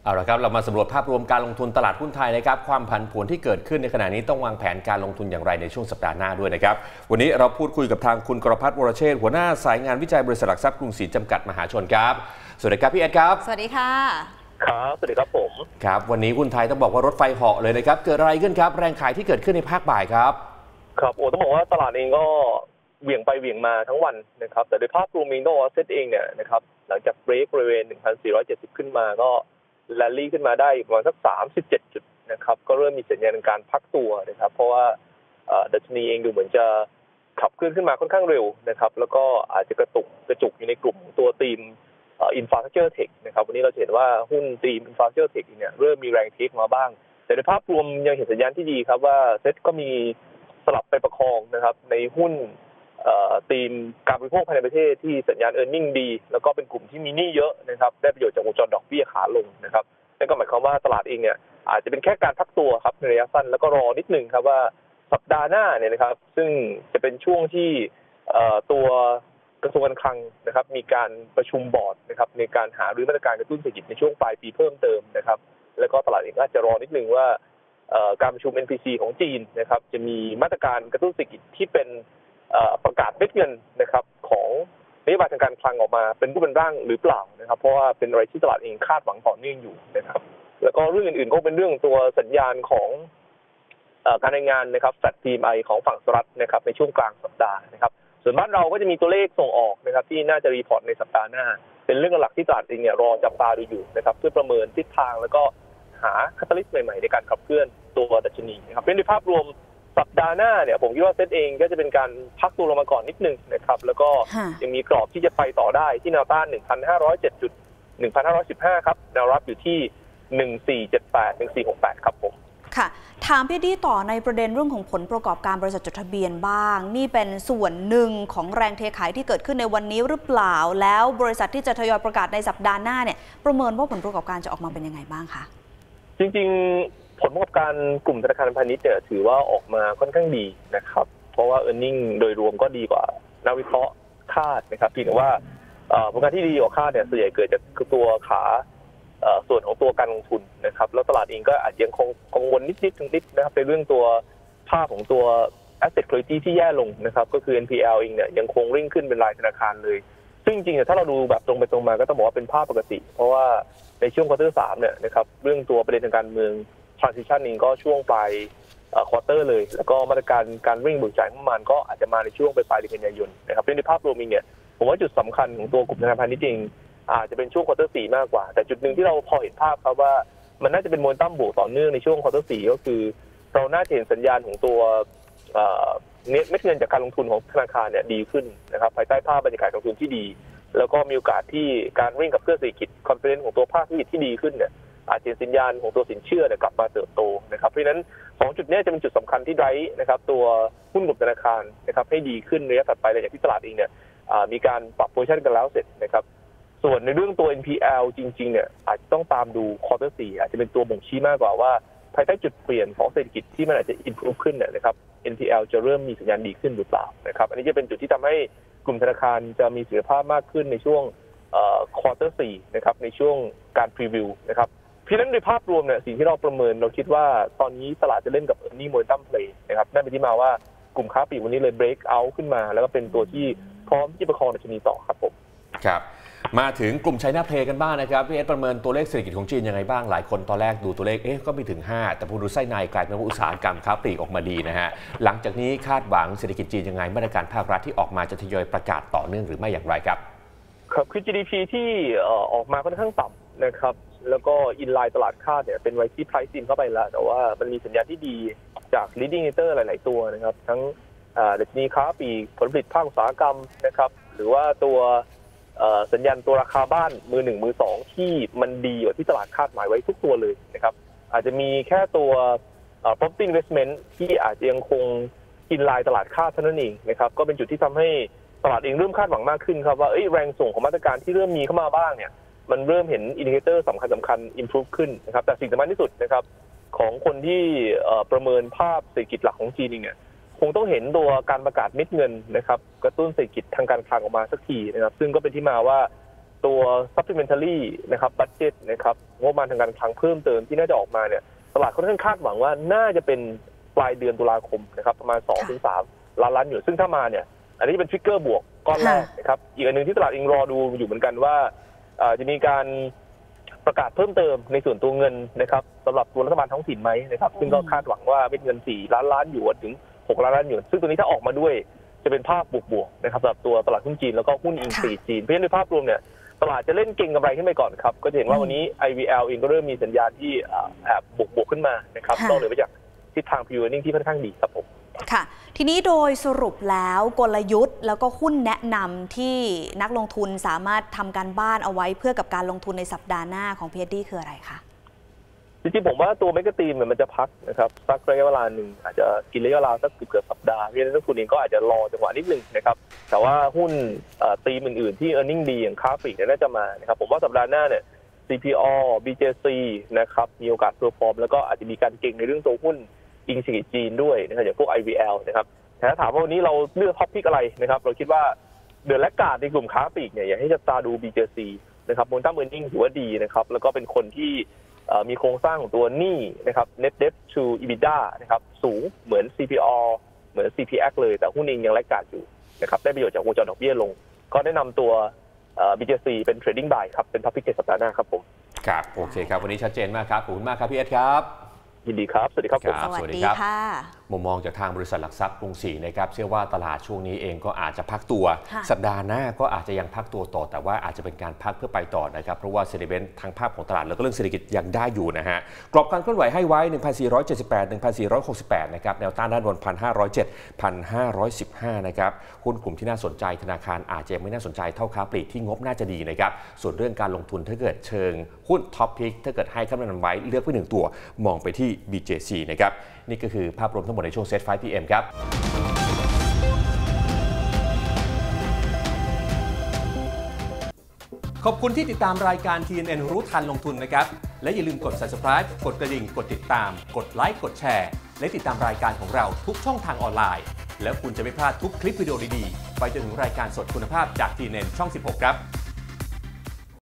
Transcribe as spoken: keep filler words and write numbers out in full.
เอาละครับเรามาสำรวจภาพรวมการลงทุนตลาดหุ้นไทยนะครับความผันผวนที่เกิดขึ้นในขณะนี้ต้องวางแผนการลงทุนอย่างไรในช่วงสัปดาห์หน้าด้วยนะครับวันนี้เราพูดคุยกับทางคุณกรพัฒน์วรเชษฐ์หัวหน้าสายงานวิจัยบริษัทหลักทรัพย์กรุงศรีจำกัดมหาชนครับสวัสดีครับพี่แอดครับสวัสดีค่ะครับสวัสดีครับผมครับวันนี้หุ้นไทยต้องบอกว่ารถไฟเหาะเลยนะครับเกิดอะไรขึ้นครับแรงขายที่เกิดขึ้นในภาคบ่ายครับครับโอ้ต้องบอกว่าตลาดเองก็เหวี่ยงไปเหวี่ยงมาทั้งวันนะครับแต่โดยภาพรวมเองต้องบอกว่าเซ็ตเองเนี่ยนะครับหลังจากเบรกบริเวณ หนึ่งพันสี่ร้อยเจ็ดสิบ ขึ้นมาก็แรลลี่ขึ้นมาได้ประมาณสักสามสิบเจ็ดจุดนะครับก็เริ่มมีสัญญาณการพักตัวนะครับเพราะว่าดัชนีเองดูเหมือนจะขับเคลื่อนขึ้นมาค่อนข้างเร็วนะครับแล้วก็อาจจะกระตุกกระจุกอยู่ในกลุ่มตัวธีมอินฟราสตรัคเจอร์เทคนะครับวันนี้เราเห็นว่าหุ้นธีมอินฟราสตรัคเจอร์เทคเนี่ยเริ่มมีแรงเทคมาบ้างแต่ในภาพรวมยังเห็นสัญญาณที่ดีครับว่าเซ็ตก็มีสลับไปประคองนะครับในหุ้นธีมการบริโภคภายในประเทศที่สัญญาณ earning ดีแล้วก็เป็นกลุ่มที่มีหนี้เยอะนะครับได้ประโยชน์จากวงจรดอกเบี้ยขาลงนะครับนั่นก็หมายความว่าตลาดเองเนี่ยอาจจะเป็นแค่การพักตัวครับในระยะสั้นแล้วก็รอนิดนึงครับว่าสัปดาห์หน้าเนี่ยนะครับซึ่งจะเป็นช่วงที่ตัวกระทรวงการคลังนะครับมีการประชุมบอร์ดนะครับในการหารือมาตรการกระตุ้นเศรษฐกิจในช่วงปลายปีเพิ่มเติมนะครับแล้วก็ตลาดเองก็จะรอนิดนึงว่าการประชุม เอ็น พี ซี ของจีนนะครับจะมีมาตรการกระตุ้นเศรษฐกิจที่เป็นประกาศเม็ดเงินนะครับของนโยบายทางการคลังออกมาเป็นรูปเป็นร่างหรือเปล่านะครับเพราะว่าเป็นอะไรที่ตลาดเองคาดหวังต่อเนื่องอยู่นะครับแล้วก็เรื่องอื่นๆก็เป็นเรื่องตัวสัญญาณของการรายงานนะครับแฟลต พี เอ็ม ไอ ของฝั่งสหรัฐนะครับในช่วงกลางสัปดาห์นะครับส่วนบ้านเราก็จะมีตัวเลขส่งออกนะครับที่น่าจะรีพอร์ตในสัปดาห์หน้าเป็นเรื่องหลักที่ตลาดเองเนี่ยรอจับตาดูอยู่นะครับเพื่อประเมินทิศทางแล้วก็หาคาตาลิสต์ใหม่ๆในการขับเคลื่อนตัวดัชนีนะครับเป็นในภาพรวมสัปดาห์หน้าเนี่ยผมคิดว่าเซ็ตเองก็จะเป็นการพักตัวลงมาก่อนนิดนึงนะครับแล้วก็ยังมีกรอบที่จะไปต่อได้ที่แนวต้าน หนึ่งพันห้าร้อยเจ็ดจุด หนึ่งพันห้าร้อยสิบห้า ครับแนวรับอยู่ที่ หนึ่งพันสี่ร้อยเจ็ดสิบแปด หนึ่งพันสี่ร้อยหกสิบแปด ครับผมค่ะถามพี่ดีต่อในประเด็นเรื่องของผลประกอบการบริษัทจดทะเบียนบ้างนี่เป็นส่วนหนึ่งของแรงเทขายที่เกิดขึ้นในวันนี้หรือเปล่าแล้วบริษัทที่จะทยอยประกาศในสัปดาห์หน้าเนี่ยประเมินว่าผลประกอบการจะออกมาเป็นยังไงบ้างคะจริงๆผลประกอบการกลุ่มธนาคารพาณิชย์เนี่ยถือว่าออกมาค่อนข้างดีนะครับเพราะว่า earning โดยรวมก็ดีกว่านักวิเคราะห์คาดนะครับเพียงแต่ว่าผลงานที่ดีกว่าคาดเนี่ยส่วนใหญ่เกิดจากตัวขาส่วนของตัวการลงทุนนะครับแล้วตลาดเองก็อาจยังคงกังวลนิดๆนิดๆนะครับในเรื่องตัวภาพของตัว asset quality ที่แย่ลงนะครับก็คือ เอ็น พี แอล เองเนี่ยยังคงริ่งขึ้นเป็นรายธนาคารเลยซึ่งจริงๆถ้าเราดูแบบตรงไปตรงมาก็ต้องบอกว่าเป็นภาพปกติเพราะว่าในช่วงควอเตอร์สามเนี่ยนะครับเรื่องตัวประเด็นทางการเมือง transition เองก็ช่วงปลายควอเตอร์เลยแล้วก็มาตรการการริ่งเบิกจ่ายงบประมาณก็อาจจะมาในช่วงปลายเดือนกันยายนนะครับในภาพรวมเองเนี่ยผมว่าจุดสำคัญของตัวกลุ่มธนาคารพาณิชย์เองอาจจะเป็นช่วงควอเตอร์สี่มากกว่าแต่จุดหนึ่งที่เราพอเห็นภาพครับว่ามันน่าจะเป็นโมเมนตัมบวกต่อเนื่องในช่วงควอเตอร์สี่ก็คือเราน่าจะเห็นสัญญาณของตัวเม็ดเงินจากการลงทุนของธนาคารเนี่ยดีขึ้นนะครับภายใต้ภาพบรรยากาศการลงทุนที่ดีแล้วก็มีโอกาสที่การวิ่งกับเครื่องเศรษฐกิจคอนเฟอเรนซ์ของตัวภาคธุรกิจที่ดีขึ้นเนี่ยอาจจะสัญญาณของตัวสินเชื่อเนี่ยกลับมาเติบโตนะครับเพราะฉะนั้นสองจุดนี้จะเป็นจุดสำคัญที่ไดรฟ์นะครับตัวหุ้นกลุ่มธนาคารนะครับให้ดีขึ้นในระยะถัดไปหลังจากที่ตลาดเองเนี่ยมีการปรับโพซิชั่นกันแล้วเสร็จนะครับส่วนในเรื่องตัว เอ็น พี แอล จริงๆเนี่ยอาจจะต้องตามดูควอเตอร์สี่อาจจะเป็นตัวบ่งชี้มากกว่าว่าภายใต้จุดเปลี่ยนของเศรษฐกิจที่มันอาจจะ improve ขึ้นเนี่ยนะครับ เอ็น พี แอล จะเริ่มมีสัญญาณดีขึ้นหรือเปล่านะครับอันนี้จะเป็นจุดที่ทำให้กลุ่มธนาคารจะมีเสถียรภาพมากขึ้นในช่วงควอเตอร์สี่นะครับในช่วงการพรีวิวนะครับเพราะฉะนั้นโดยภาพรวมเนี่ยสิ่งที่เราประเมินเราคิดว่าตอนนี้ตลาดจะเล่นกับ earning momentum play นะครับนั่นเป็นที่มาว่ากลุ่มค้าปลีกวันนี้เลย break out ขึ้นมาแล้วก็เป็นตัวที่พร้อมที่ประคองดัชนีต่อครับผมครับมาถึงกลุ่ม China Play กันบ้างนะครับพี่เอสประเมินตัวเลขเศรษฐกิจของจีนยังไงบ้างหลายคนตอนแรกดูตัวเลขเอ๊ะก็ไม่ถึงห้าแต่พอดูไส้ในกลายเป็นว่าอุตสาหกรรมค้าปลีกออกมาดีนะฮะหลังจากนี้คาดหวังเศรษฐกิจจีนยังไงมาตรการภาครัฐที่ออกมาจะทยอยประกาศต่อเนื่องหรือไม่อย่างไรครับครับคือ จี ดี พี ที่ออกมาค่อนข้างต่ำนะครับแล้วก็อินไลน์ตลาดคาดเนี่ยเป็นไว้ที่ price in เข้าไปแล้วแต่ว่ามันมีสัญญาณที่ดีจาก leading indicator หลายๆตัวนะครับทั้งดัชนีค้าปลีกผลผลิตภาคอุตสาหกรรมนะครับหรือว่าตัวสัญญาณตัวราคาบ้านมือหนึ่งมือสองที่มันดีกว่าที่ตลาดคาดหมายไว้ทุกตัวเลยนะครับอาจจะมีแค่ตัว property investment ที่อาจจะยังคงอินไลน์ตลาดคาดเท่านั้นเองนะครับก็เป็นจุดที่ทำให้ตลาดเองเริ่มคาดหวังมากขึ้นครับว่าแรงส่งของมาตรการที่เริ่มมีเข้ามาบ้างเนี่ยมันเริ่มเห็นอินดิเคเตอร์สำคัญสำคัญ improve ขึ้นนะครับแต่สิ่งสำคัญที่สุดนะครับของคนที่ประเมินภาพเศรษฐกิจหลักของจีนเนี่ยคงต้องเห็นตัวการประกาศเม็ดเงินนะครับกระตุ้นเศรษฐกิจทางการคลังออกมาสักทีนะครับซึ่งก็เป็นที่มาว่าตัว supplementary นะครับ budget นะครับงบประมาณทางการคลังเพิ่มเติมที่น่าจะออกมาเนี่ยตลาดค่อนข้างคาดหวังว่าน่าจะเป็นปลายเดือนตุลาคมนะครับประมาณ สองถึงสาม ล้านล้านอยู่ซึ่งถ้ามาเนี่ยอันนี้เป็นทริกเกอร์บวกก้อนแรกนะครับอีกอันหนึ่งที่ตลาดเองรอดูอยู่เหมือนกันว่าจะมีการประกาศเพิ่มเติมในส่วนตัวเงินนะครับสำหรับตัวรัฐบาลท้องถิ่นไหมนะครับซึ่งก็คาดหวังว่าเป็นเงินสี่ล้านล้านหยวนถึงหกล้านล้านหยวนซึ่งตัวนี้ถ้าออกมาด้วยจะเป็นภาพบวกๆนะครับสำหรับตัวตลาดหุ้นจีนแล้วก็หุ้นอิงซีจีนเพราะฉะนั้นในภาพรวมเนี่ยตลาดจะเล่นเก็งกำไรขึ้นไปก่อนครับก็จะเห็นว่าวันนี้ ไอ วี แอล เองก็เริ่มมีสัญญาณที่แอบบวกๆขึ้นมานะครับนอกเหนือไปจากทิศทาง Pre Earning ที่ค่อนข้างดีครับผมค่ะทีนี้โดยสรุปแล้วกลยุทธ์แล้วก็หุ้นแนะนำที่นักลงทุนสามารถทำการบ้านเอาไว้เพื่อกับการลงทุนในสัปดาห์หน้าของ พี เอส ดี คืออะไรคะจริงๆผมว่าตัวเมกะธีมมันจะพักนะครับสักระยะเวลาหนึ่งอาจจะกินระยะเวลาสักเกือบสัปดาห์เพราะฉะนั้นนักลงทุนเองก็อาจจะรอจังหวะนิดนึงนะครับแต่ว่าหุ้นธีมอื่นๆที่ earning ดีอย่างค้าปลีกน่าจะมานะครับผมว่าสัปดาห์หน้าเนี่ย ซี พี โอ บี เจ ซี นะครับมีโอกาสเพอร์ฟอร์มแล้วก็อาจจะมีการเก็งในเรื่องตัวหุ้นอิงสิริจีนด้วยนะครับอย่างพวก ไอ วี แอล นะครับแต่ถ้าถามว่าวันนี้เราเลือกท็อปพิกอะไรนะครับเราคิดว่าเดือนแรกกาดในกลุ่มค้าปลีกเนี่ยอยากให้จับตาดู บี เจ ซี นะครับโมเมนตัม earning ถือว่าดีนะครับแล้วก็เป็นคนที่มีโครงสร้างของตัวหนี้นะครับ net debt to EBITDA นะครับสูงเหมือน ซี พี โอ เหมือน ซี พี เอ็กซ์ เลยแต่หุ้นเองยังแลกขาดอยู่นะครับได้ประโยชน์จากวงจรดอกเบี้ยลงก็แนะนำตัว บี เจ ซี เป็น trading buy ครับเป็น topic ในสัปดาห์หน้าครับผมครับโอเคครับวันนี้ชัดเจนมากครับขอบคุณมากครับพี่เอสครับยินดีครับสวัสดีครับสวัสดีค่ะมุมมองจากทางบริษัทหลักทรัพย์กรุงศรีนะครับเชื่อว่าตลาดช่วงนี้เองก็อาจจะพักตัวสัปดาห์หน้าก็อาจจะยังพักตัวต่อแต่ว่าอาจจะเป็นการพักเพื่อไปต่อนะครับเพราะว่าเซนิเมนต์ทางภาพของตลาดแล้วก็เรื่องเศรษฐกิจยังได้อยู่นะฮะกรอบการเคลื่อนไหวให้ไว้ หนึ่งพันสี่ร้อยเจ็ดสิบแปด หนึ่งพันสี่ร้อยหกสิบแปด นะครับแนวต้านด้านบน หนึ่งพันห้าร้อยเจ็ด หนึ่งพันห้าร้อยสิบห้า นะครับหุ้นกลุ่มที่น่าสนใจธนาคารอาจจะไม่น่าสนใจเท่าค้าปลีกที่งบน่าจะดีนะครับส่วนเรื่องการลงทุนถ้าเกิดเชิงหุ้นท็อปพิกถ้าเกิดให้คำแนะนำไว้เลือกไปหนึ่งตัวมองไปที่ บี เจ ซี นะครับนี่ก็คือภาพรวมทั้งหมดในช่วงเซตไฟว์ พี เอ็ม ครับขอบคุณที่ติดตามรายการ ที เอ็น เอ็น รู้ทันลงทุนนะครับและอย่าลืมกด ซับสไครบ์ กดกระดิ่งกดติดตามกดไลค์กดแชร์และติดตามรายการของเราทุกช่องทางออนไลน์แล้วคุณจะไม่พลาดทุกคลิปวิดีโอดีๆไปจนถึงรายการสดคุณภาพจาก ที เอ็น เอ็น ช่อง สิบหก ครับ